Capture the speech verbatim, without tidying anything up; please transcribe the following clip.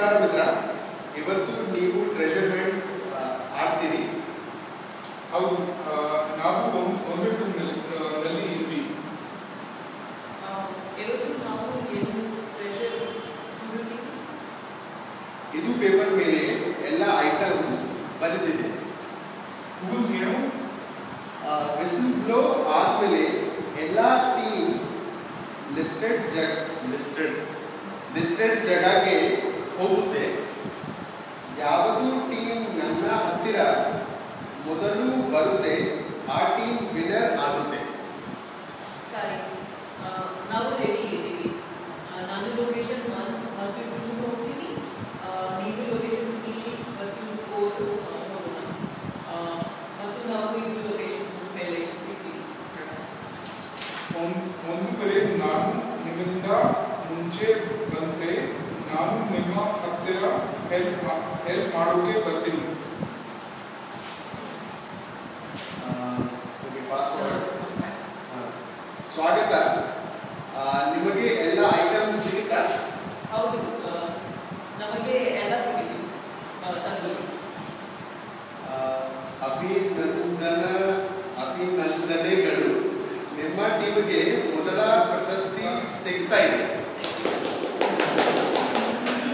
ನಮಸ್ಕಾರ ಮಿತ್ರ. ಇವತ್ತು ನೀವು ಟ್ರೆಷರ್ ಹಂಟ್ ಆಡ್ತೀರಿ. ಹೌದು, ನಾವು ಒಂಬತ್ತು ನಲ್ಲಿ ಇದ್ವಿ. ಇವತ್ತು ನಾವು ಏನು ಟ್ರೆಷರ್ ಇದು ಪೇಪರ್ ಮೇಲೆ ಎಲ್ಲ ಐಟಮ್ಸ್ ಬರೆದಿದೆ. ರೂಲ್ಸ್ ಏನು? ವಿಸಿಲ್ ಬ್ಲೋ ಆದಮೇಲೆ ಎಲ್ಲ ಟೀಮ್ಸ್ ಲಿಸ್ಟೆಡ್ ಜಗ್ ಲಿಸ್ಟೆಡ್ ಲಿಸ್ಟೆಡ್ ಜಾಗಕ್ಕೆ ಹೋಗುತ್ತೆ. ಯಾವುದು ಟೀಮ್ ನನ್ನ ಹತ್ತಿರ ಮೊದಲು ಬರುತ್ತೆ ಆ ಟೀಮ್ ವಿನ್ನರ್ ಆಗುತ್ತೆ. ಸರಿ, ನಾವು ರೆಡಿ ಇದ್ದೀವಿ. ನಾನು ಲೊಕೇಶನ್ ಒನ್ ಮತ್ತು ಟೂ ಹೋಗ್ತೀನಿ, ನೀವು ಲೊಕೇಶನ್ ತ್ರೀ ಮತ್ತು ಫೋರ್ ಹೋಗೋಣ, ಮತ್ತು ನಾವು ಇದು ಲೊಕೇಶನ್ ಮೇಲೆ ಸಿಗ್ತೀವಿ. ಒಂದು ವೇಳೆ ನಾನು ನಿಮ್ಮಿಂದ ಮುಂಚೆ ಬಂದರೆ ನಾನು ನಿಮ್ಮ ಹತ್ತಿರ ಹೆಲ್ಪ್ ಹೆಲ್ಪ್ ಮಾಡೋಕೆ ಬರ್ತೀನಿ. ಸ್ವಾಗತ. ನಿಮಗೆ ಎಲ್ಲ ಐಟಮ್ ಸಿಗುತ್ತಾ? ಹೌದು, ನಮಗೆ ಎಲ್ಲ ಸಿಗುತ್ತೆ. ಅಭಿನಂದನ ಅಭಿನಂದನೆಗಳು. ನಿಮ್ಮ ಟೀಮ್ಗೆ ಮೊದಲ ಪ್ರಶಸ್ತಿ ಸಿಗ್ತಾ ಇದೆ.